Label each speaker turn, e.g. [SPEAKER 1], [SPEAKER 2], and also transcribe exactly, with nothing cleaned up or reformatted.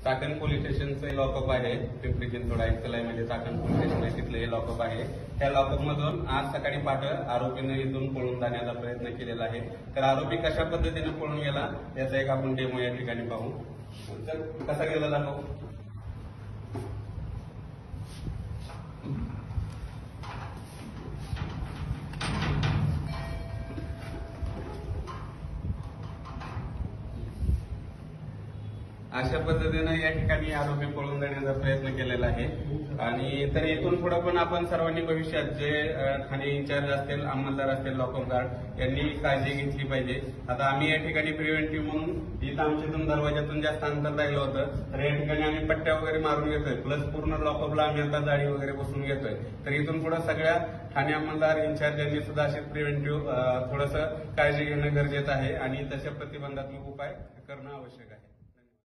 [SPEAKER 1] Chakan police स्टेशनचं हे lock-up आहे. पिंपरी चिंचवड मध्ये चाकण पोलीस स्टेशन आहे, तिथलं हे लॉकअप आहे. त्या लॉकअप मधून आज सकाळी पहाटे आरोपीने इथून पळून जाण्याचा प्रयत्न केलेला आहे. तर आरोपी कशा पद्धतीने पळून गेला याचा एक आपण डेमो या ठिकाणी पाहू. कसा गेला दाखव. अशा पद्धतीने या ठिकाणी आरोपी पळून जाण्याचा प्रयत्न केलेला आहे. आणि तर इथून पुढे पण आपण सर्वांनी भविष्यात जे ठाणे इन्चार्ज असतील, अंमलदार असतील, लॉकअप गार्ड यांनी काळजी घेतली पाहिजे. आता आम्ही या ठिकाणी प्रिव्हेंटिव्ह म्हणून इथं आमच्यातून दरवाजातून जास्त अंतर राहिलं होतं, तर या ठिकाणी आम्ही पट्ट्या वगैरे मारून घेतोय. प्लस पूर्ण लॉकअपला आम्ही आता जाळी वगैरे बसून घेतोय. तर इथून पुढे सगळ्या ठाणे अंमलदार इन्चार्ज यांनी सुद्धा असे प्रिव्हेंटिव्ह थोडंसं काळजी घेणं गरजेचं आहे आणि तशा प्रतिबंधात्मक उपाय करणं आवश्यक आहे.